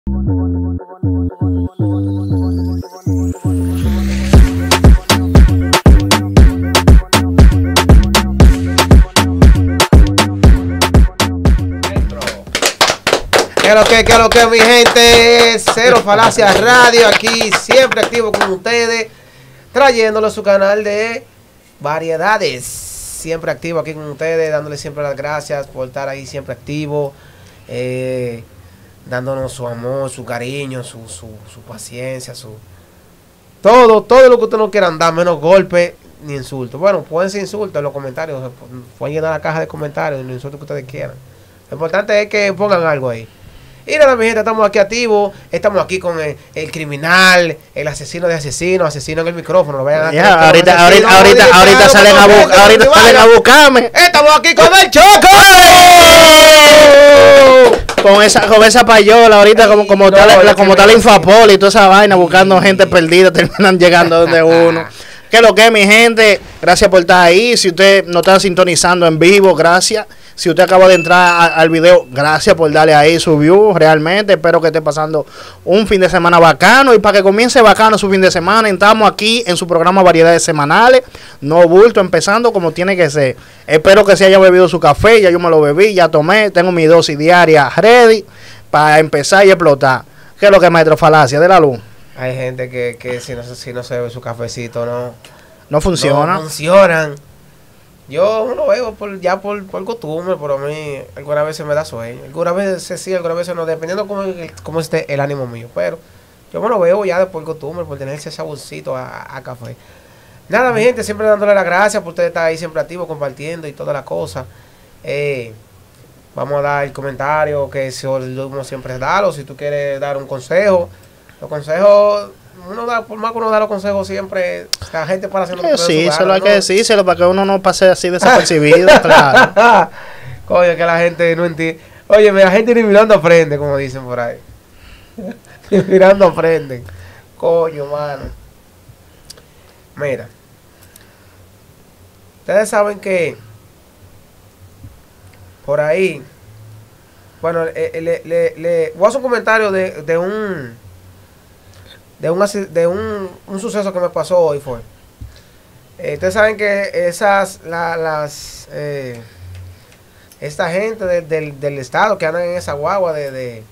¿Qué es lo que, mi gente? Cero Falacias Radio, aquí siempre activo con ustedes, trayéndolo a su canal de variedades. Siempre activo aquí con ustedes, dándole siempre las gracias por estar ahí siempre activo, dándonos su amor, su cariño, su paciencia, todo lo que ustedes no quieran dar, menos golpes ni insultos. Bueno, pueden ser insultos en los comentarios, pueden llenar la caja de comentarios, los insultos que ustedes quieran. Lo importante es que pongan algo ahí. Y nada, mi gente, estamos aquí activos, estamos aquí con el criminal, el asesino de asesinos, asesino en el micrófono. Lo vayan a ahorita salen a buscarme. Estamos aquí con el Choco. Con esa payola, ahorita como está la Infapol y toda esa vaina, buscando gente perdida, terminan llegando donde uno. ¿Qué es lo que, mi gente? Gracias por estar ahí. Si usted no está sintonizando en vivo, gracias. Si usted acaba de entrar al video, gracias por darle ahí su view. Realmente espero que esté pasando un fin de semana bacano. Y para que comience bacano su fin de semana, estamos aquí en su programa Variedades Semanales. No bulto, empezando como tiene que ser. Espero que se haya bebido su café. Ya yo me lo bebí, ya tomé. Tengo mi dosis diaria ready para empezar y explotar. ¿Qué es lo que es, maestro Falacia de la luz? Hay gente que si no se bebe su cafecito, no funciona. No funcionan. Yo lo veo por costumbre, pero a mí algunas veces me da sueño. Algunas veces sí, algunas veces no, dependiendo cómo esté el ánimo mío. Pero yo me lo veo ya por costumbre, por tener ese saborcito a café. Nada, mi gente, siempre dándole las gracias por ustedes estar ahí siempre activos, compartiendo y todas las cosas. Vamos a dar el comentario que uno siempre da, o si tú quieres dar un consejo. Los consejos, por más que uno da los consejos siempre, la gente para hacer lo sí, solo hay que decírselo para que uno no pase así desapercibido, claro. Coño, que la gente no entiende. Oye, la gente ni mirando aprende, como dicen por ahí. Ni mirando aprenden. Coño, mano. Mira. Ustedes saben que por ahí, bueno, le voy a hacer un comentario de un suceso que me pasó hoy. Ustedes saben que esta gente del estado que andan en esa guagua de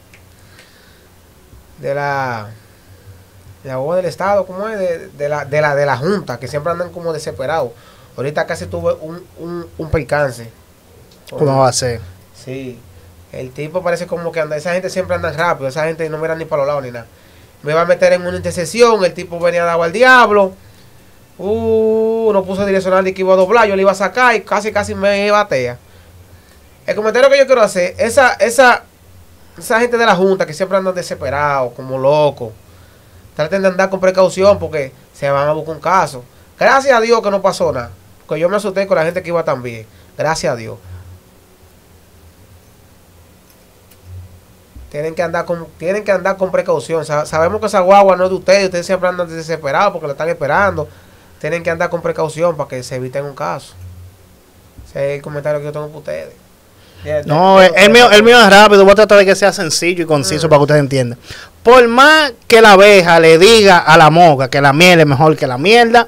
la guagua del estado, ¿cómo es? De la junta, que siempre andan como desesperados. Ahorita casi tuve un percance. ¿Cómo va a ser? Sí, el tipo parece como que anda, esa gente siempre anda rápido, esa gente no mira ni para los lados ni nada. Me va a meter en una intersección, el tipo venía dado al diablo. No puso direccional de que iba a doblar, yo le iba a sacar y casi me batea. El comentario que yo quiero hacer, esa gente de la junta que siempre andan desesperados, como locos, traten de andar con precaución porque se van a buscar un caso. Gracias a Dios que no pasó nada, porque yo me asusté con la gente que iba también. Gracias a Dios. Tienen que andar con precaución. Sabemos que esa guagua no es de ustedes siempre andan desesperados porque lo están esperando. Tienen que andar con precaución para que se eviten un caso. Ese es el comentario que yo tengo para ustedes. No, el mío es rápido. Voy a tratar de que sea sencillo y conciso para que ustedes entiendan. Por más que la abeja le diga a la mosca que la miel es mejor que la mierda,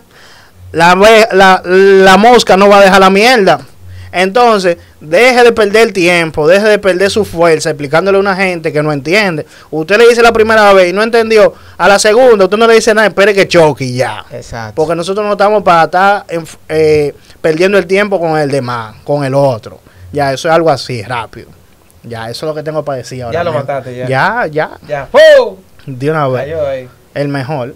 la mosca no va a dejar la mierda. Entonces, deje de perder tiempo, deje de perder su fuerza explicándole a una gente que no entiende. Usted le dice la primera vez y no entendió, a la segunda usted no le dice nada, espere que choque y ya. Exacto. Porque nosotros no estamos para estar perdiendo el tiempo con el demás, con el otro. Ya, eso es algo así, rápido. Ya, eso es lo que tengo para decir ahora. Ya mismo. Lo mataste, ya. Ya. ¡Oh! De una vez. Cayó ahí. El mejor.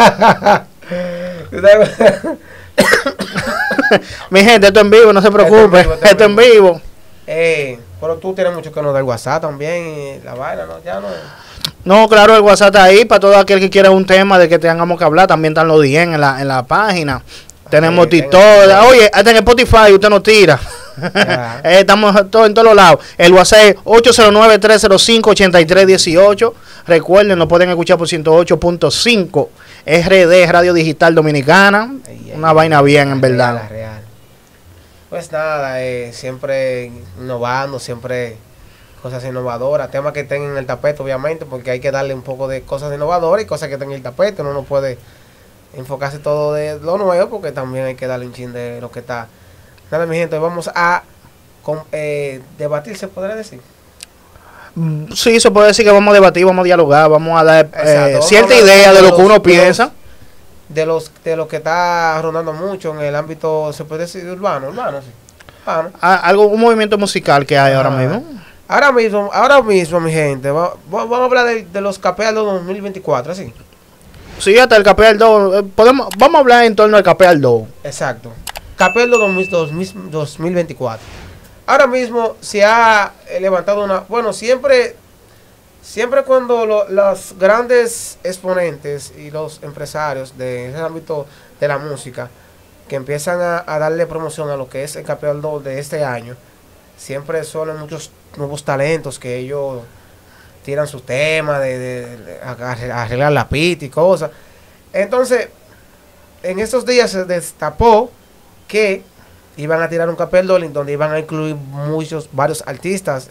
Mi gente, esto en vivo, no se preocupe. Esto en vivo. Pero tú tienes mucho que nos da el WhatsApp también y la vaina, ¿no? Ya no. No, claro, el WhatsApp está ahí para todo aquel que quiera un tema de que tengamos que hablar. También están los DM en la página. Tenemos TikTok. Oye, hasta en Spotify usted nos tira. Estamos en todos los lados. El WhatsApp es 809-305-8318. Recuerden, nos pueden escuchar por 108.5 RD, Radio Digital Dominicana. Una vaina bien, en verdad. Real. Pues nada, siempre innovando, siempre cosas innovadoras, temas que estén en el tapete, obviamente, porque hay que darle un poco de cosas innovadoras y cosas que estén en el tapete. Uno no puede enfocarse todo de lo nuevo, porque también hay que darle un chin de lo que está. Nada, mi gente, vamos a debatir, se podría decir. Sí, se puede decir que vamos a debatir, vamos a dialogar, vamos a dar Exacto, cierta vamos a idea de lo que uno piensa. De lo que está rondando mucho en el ámbito, se puede decir, urbano, sí. Algo, un movimiento musical que hay ahora mismo. Ahora mismo, mi gente, vamos a hablar de los Capeal 2024, ¿sí? Sí, hasta el Capeal 2. Vamos a hablar en torno al Capeal 2. Exacto. Capeal 2024. Ahora mismo se ha levantado una... Bueno, siempre cuando los grandes exponentes y los empresarios de ese ámbito de la música que empiezan a darle promoción a lo que es el Capeal 2 de este año, siempre son muchos nuevos talentos que ellos tiran sus temas de arreglar la pista y cosas. Entonces, en estos días se destapó que iban a tirar un Capeal 2 donde iban a incluir varios artistas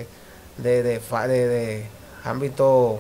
de ámbito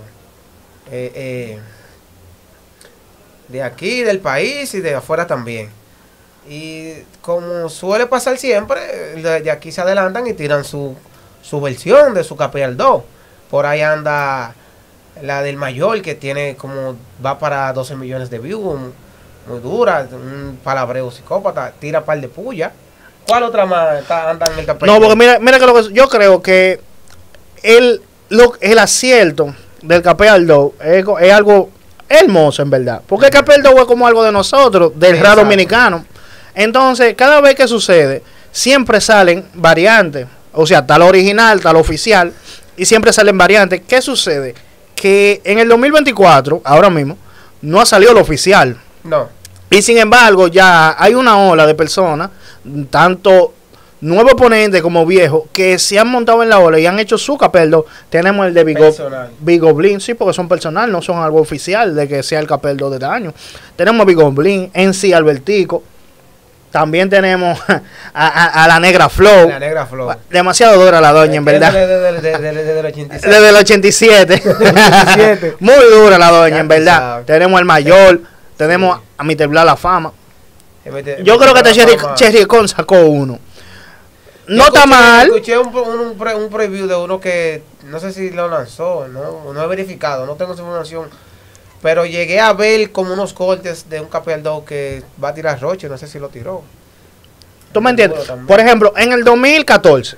de aquí, del país y de afuera también. Y como suele pasar siempre, de aquí se adelantan y tiran su versión de su Capeal 2. Por ahí anda la del Mayor, que tiene va para 12 millones de views, muy dura, un palabreo psicópata, tira par de puya. ¿Cuál otra más anda en el Capeal? No, porque mira que yo creo que el acierto del Capeal 2 es algo hermoso, en verdad. Porque el Capeal 2 es como algo de nosotros, del rap dominicano. Entonces, cada vez que sucede, siempre salen variantes. O sea, tal original, tal oficial, y siempre salen variantes. ¿Qué sucede? Que en el 2024, ahora mismo, no ha salido el oficial. No. Y sin embargo, ya hay una ola de personas, tanto nuevos ponentes como viejos, que se han montado en la ola y han hecho su Capeal 2. Tenemos el de Big Goblin, sí, porque son personal, no son algo oficial de que sea el Capeal 2 de este año. Tenemos a Big Goblin, NC Albertico. También tenemos a la Negra Flow. La Negra Flow. Demasiado dura la doña, en verdad. Desde el 87. Desde el 87. Muy dura la doña, en verdad. Tenemos al Mayor. Tenemos a Mr. Bla La Fama. Yo creo que Cherry Con sacó uno. No está mal. Escuché un preview de uno que no sé si lo lanzó, no he verificado, no tengo esa información. Pero llegué a ver como unos cortes de un Capeal 2 que va a tirar Roche, no sé si lo tiró. ¿Tú me entiendes? Por ejemplo, en el 2014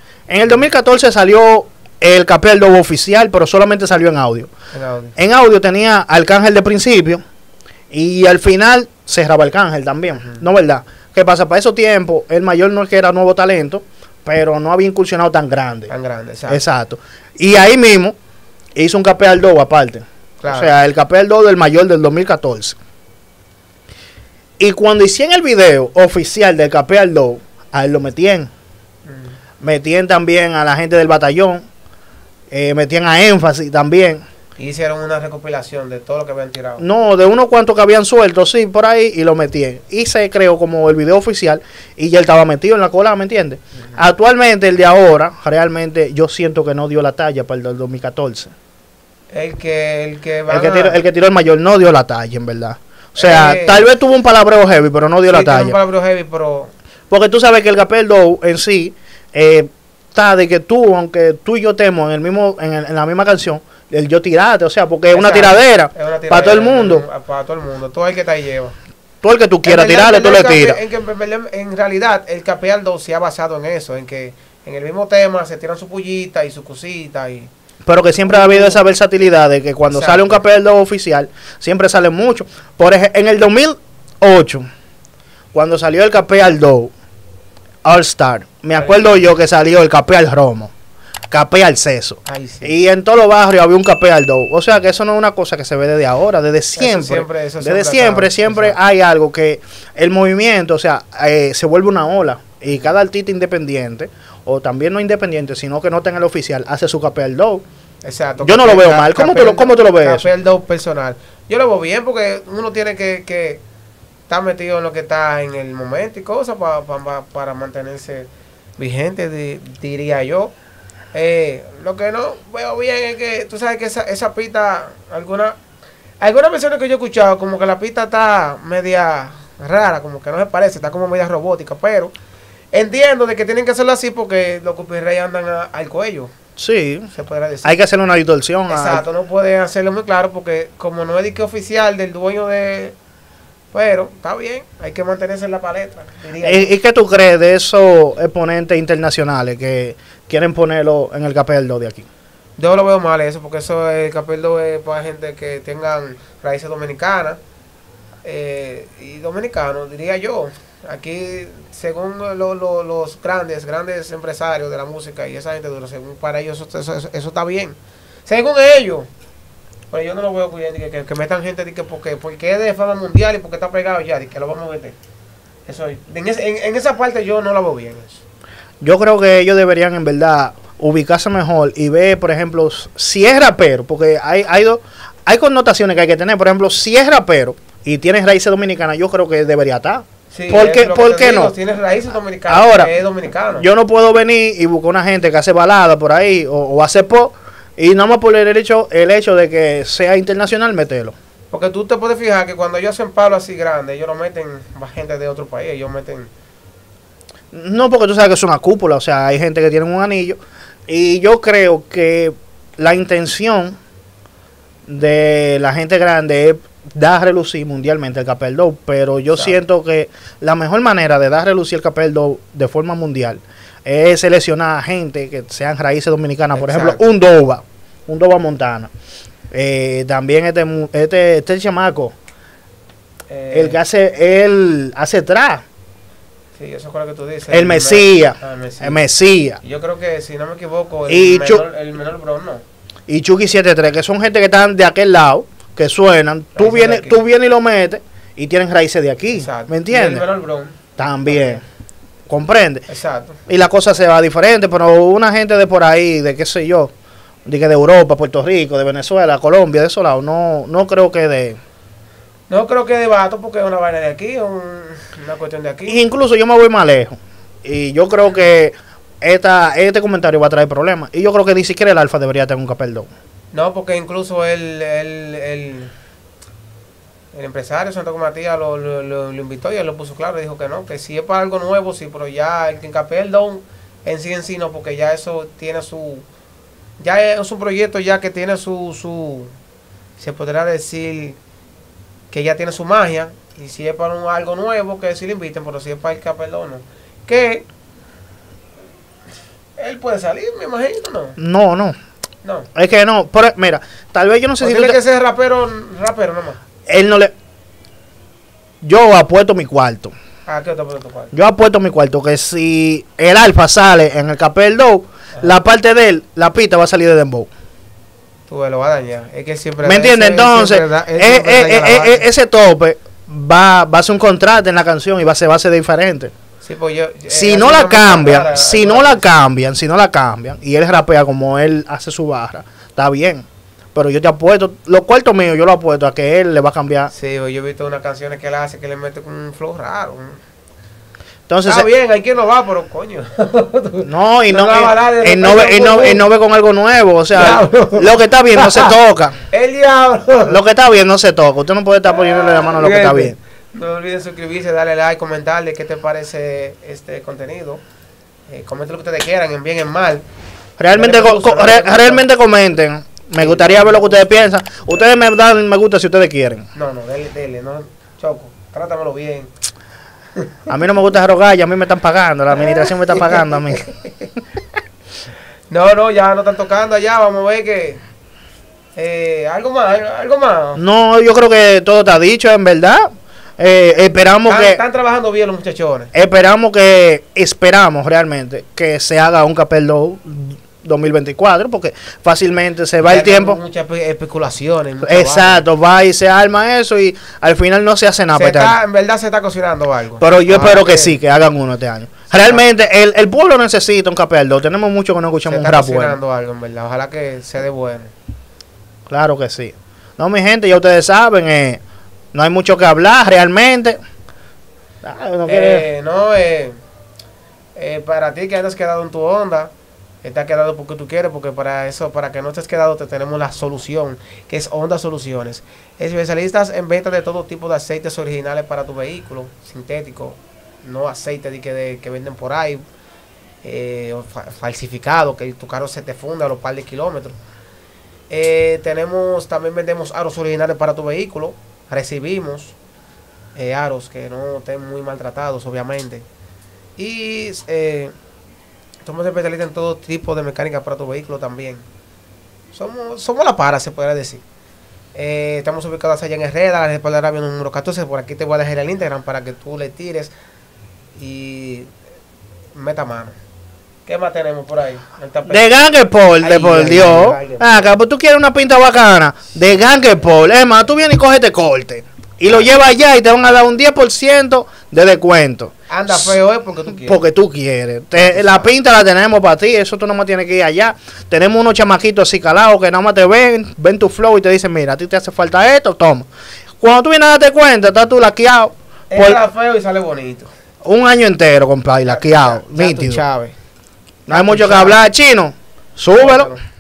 salió el Capeal 2 oficial, pero solamente salió en audio. En audio tenía Arcángel de principio y al final cerraba Arcángel también, ¿no verdad? ¿Qué pasa? Para esos tiempos, el Mayor no es que era nuevo talento, pero no había incursionado tan grande. Exacto. Y ahí mismo hizo un Capeal 2 aparte. Claro. O sea, el Capeal 2 del Mayor del 2014. Y cuando hicieron el video oficial del Capeal 2, a él lo metían. Metían también a la gente del batallón. Metían a Énfasis también. Y hicieron una recopilación de todo lo que habían tirado. No, de unos cuantos que habían suelto, sí, por ahí, y lo metían. Y se creó como el video oficial y ya él estaba metido en la cola, ¿me entiendes? Actualmente, el de ahora, realmente, yo siento que no dio la talla para el del 2014. El que tiró el Mayor no dio la talla, en verdad. O sea, tal vez tuvo un palabreo heavy, pero no dio la talla. Un palabreo heavy, pero... Porque tú sabes que el Capeal 2 en sí está de que tú, aunque tú y yo estemos en la misma canción, el yo tirate, o sea, porque es una tiradera para todo el mundo. Para todo el mundo, todo el que te ahí lleva. Todo el que tú quieras tirarle, tú le tiras. En realidad, el Capeal 2 se ha basado en eso, en que en el mismo tema se tiran su pullita y su cosita y... Pero que siempre ha habido esa versatilidad de que cuando sale un Capeal 2 oficial, siempre salen muchos. Por ejemplo, en el 2008, cuando salió el Capeal 2 All Star, me acuerdo yo que salió el Capeal Romo, Capeal Ceso. Sí. Y en todos los barrios había un Capeal 2. O sea que eso no es una cosa que se ve desde ahora, desde siempre. Eso siempre hay algo que el movimiento, o sea, se vuelve una ola. Y cada artista independiente, o también no independiente, sino que no tenga el oficial, hace su Capeal 2. Exacto. Yo no lo veo mal. ¿Cómo tú lo ves? Capeal 2 personal. Yo lo veo bien porque uno tiene que estar metido en lo que está en el momento y cosas para mantenerse vigente, diría yo. Lo que no veo bien es que tú sabes que esa pista, algunas versiones que yo he escuchado, como que la pista está media rara, como que no se parece, está como media robótica, pero entiendo de que tienen que hacerlo así porque los copyright andan al cuello. Sí, Se podrá decir. hay que hacerle una distorsión. Exacto, no pueden hacerlo muy claro porque como no es disque oficial del dueño de... Pero está bien, hay que mantenerse en la paleta. ¿Y qué tú crees de esos exponentes internacionales que quieren ponerlo en el capeldo de aquí? Yo lo veo mal eso, porque eso el capeldo es para gente que tengan raíces dominicanas y dominicanos, diría yo. Aquí, según los grandes empresarios de la música y esa gente dura, según para ellos eso está bien. Según ellos. Pero yo no lo veo que metan gente de que porque es de fama mundial y porque está pegado ya, de que lo vamos a meter. Eso, en esa parte yo no la veo bien. Eso. Yo creo que ellos deberían en verdad ubicarse mejor y ver, por ejemplo, si es rapero, porque hay connotaciones que hay que tener. Por ejemplo, si es rapero y tienes raíces dominicanas, yo creo que debería estar. Sí, ¿Por qué no? Tienes raíces dominicanas. Ahora, es dominicano. Yo no puedo venir y buscar una gente que hace balada por ahí o hace pop y nada más por el hecho de que sea internacional, meterlo. Porque tú te puedes fijar que cuando ellos hacen palos así grandes, ellos lo meten más gente de otro país, ellos meten... No, porque tú sabes que es una cúpula, o sea, hay gente que tiene un anillo. Y yo creo que la intención de la gente grande es dar a relucir mundialmente el Capel-Do, pero yo siento que la mejor manera de dar a relucir el Capel-Do de forma mundial es seleccionar a gente que sean raíces dominicanas. Por ejemplo, un Doba Montana. También este chamaco, el que hace trap. Sí, eso es lo que tú dices. El Mesías. El Mesías. Yo creo que, si no me equivoco, el menor Bron, no. Y Chucky 73, que son gente que están de aquel lado, que suenan. Tú vienes y lo metes y tienen raíces de aquí. Exacto. ¿Me entiendes? Y el menor Bron. También. ¿Comprende? Exacto. Y la cosa se va diferente, pero una gente de por ahí, de qué sé yo, de Europa, Puerto Rico, de Venezuela, Colombia, de esos lados, no creo que de... No creo que debato porque es una vaina de aquí, una cuestión de aquí. Incluso yo me voy más lejos. Y yo creo que este comentario va a traer problemas. Y yo creo que ni siquiera el Alfa debería tener un Capel-Do. No, porque incluso el empresario Santiago Matías lo invitó y él lo puso claro y dijo que no, que si es para algo nuevo, sí, pero ya el Capel-Do en sí no, porque ya eso tiene ya es un proyecto ya que tiene se podrá decir que ya tiene su magia, y si es para algo nuevo, que sí le inviten, pero si es para el Capel-Do, no. Que él puede salir, me imagino, ¿no? No. Es que no, pero mira, tal vez yo no sé si... Tiene que ser rapero nomás. Él no le... Yo apuesto mi cuarto. ¿Qué te apuesto tu cuarto? Yo apuesto mi cuarto que si el Alfa sale en el Capel-Do, la parte de él, la pista va a salir de Dembow. Tú lo vas a dañar. Es que siempre... ¿Me entiendes? Entonces, ese tope va a ser un contrato en la canción y va a ser diferente. Sí, pues si no la cambian y él rapea como él hace su barra, está bien. Pero yo te apuesto, los cuartos míos yo lo apuesto a que él le va a cambiar. Sí, yo he visto unas canciones que él hace que le mete con un flow raro. Entonces, está bien, hay quien no va, pero coño. No, y no ve con algo nuevo. O sea, lo que está bien no se toca. El diablo. Lo que está bien no se toca. Usted no puede estar poniéndole la mano a lo que está bien. No olviden suscribirse, darle like, comentarle qué te parece este contenido. Comenten lo que ustedes quieran, en bien, en mal. Realmente comenten. Me gustaría ver lo que ustedes piensan. Ustedes me dan me gusta si ustedes quieren. No, dele, no, Choco, trátamelo bien. A mí no me gusta rogar, ya a mí me están pagando, la administración me está pagando a mí. No, ya no están tocando allá, vamos a ver que... algo más. No, yo creo que todo está dicho, en verdad. Esperamos están trabajando bien los muchachones. Esperamos realmente que se haga un Capel-Do 2024, porque fácilmente se va el tiempo. Muchas especulaciones. Exacto, va y se arma eso y al final no se hace nada. En verdad se está cocinando algo. Pero yo espero que sí, que hagan uno este año. Realmente el pueblo necesita un Capel-Do. Tenemos mucho que no escuchamos un rap bueno. Se está cocinando algo, en verdad. Ojalá que se dé bueno. Claro que sí. No, mi gente, ya ustedes saben, no hay mucho que hablar realmente. Para ti que andas quedado en tu onda, Estás quedado porque tú quieres, porque para eso, para que no estés quedado, te tenemos la solución, que es Honda Soluciones. Especialistas en venta de todo tipo de aceites originales para tu vehículo, sintético, no aceite que venden por ahí, o falsificado, que tu carro se te funda a los par de kilómetros. También vendemos aros originales para tu vehículo, recibimos aros que no estén muy maltratados, obviamente. Y somos especialistas en todo tipo de mecánica para tu vehículo también. Somos la para, se podría decir. Estamos ubicados allá en Herrera, en el Parque Arabia número 14. Por aquí te voy a dejar el Instagram para que tú le tires y meta mano. ¿Qué más tenemos por ahí? De Gangapol, de por Dios. Pues tú quieres una pinta bacana. De Gangapol. Es más, tú vienes y coges este corte. Y lo llevas allá y te van a dar un 10% de descuento. Anda feo, porque tú quieres. Porque tú quieres. La pinta la tenemos para ti. Eso tú no más tienes que ir allá. Tenemos unos chamaquitos así calados que nada más te ven tu flow y te dicen, mira, a ti te hace falta esto, toma. Cuando tú vienes a darte cuenta, estás tú laqueado. Entra feo y sale bonito. Un año entero, compadre, laqueado. Nítido. Chávez. No hay mucho que hablar, chino. Súbelo.